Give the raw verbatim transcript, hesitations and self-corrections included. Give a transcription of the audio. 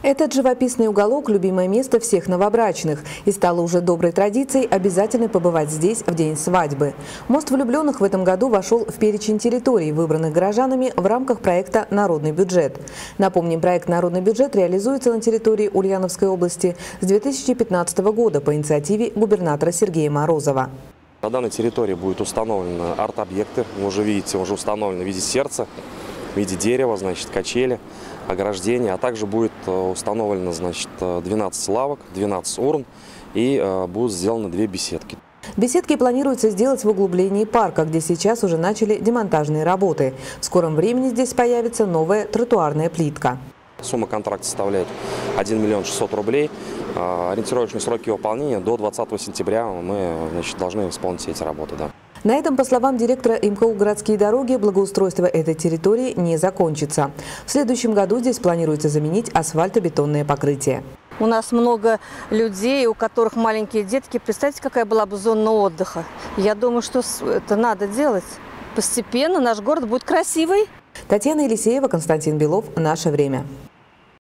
Этот живописный уголок – любимое место всех новобрачных. И стало уже доброй традицией обязательно побывать здесь в день свадьбы. Мост влюбленных в этом году вошел в перечень территорий, выбранных горожанами в рамках проекта «Народный бюджет». Напомним, проект «Народный бюджет» реализуется на территории Ульяновской области с две тысячи пятнадцатого года по инициативе губернатора Сергея Морозова. На данной территории будут установлены арт-объекты. Вы уже видите, уже установлены в виде сердца, в виде дерева, значит, качели, ограждения, а также будет установлено, значит, двенадцать лавок, двенадцать урн и будут сделаны две беседки. Беседки планируется сделать в углублении парка, где сейчас уже начали демонтажные работы. В скором времени здесь появится новая тротуарная плитка. Сумма контракта составляет один миллион шестьсот рублей. Ориентировочные сроки выполнения до двадцатого сентября мы, значит, должны исполнить эти работы. Да. На этом, по словам директора МКУ «Городские дороги», благоустройство этой территории не закончится. В следующем году здесь планируется заменить асфальтобетонное покрытие. У нас много людей, у которых маленькие детки. Представьте, какая была бы зона отдыха. Я думаю, что это надо делать. Постепенно наш город будет красивый. Татьяна Елисеева, Константин Белов. Наше время.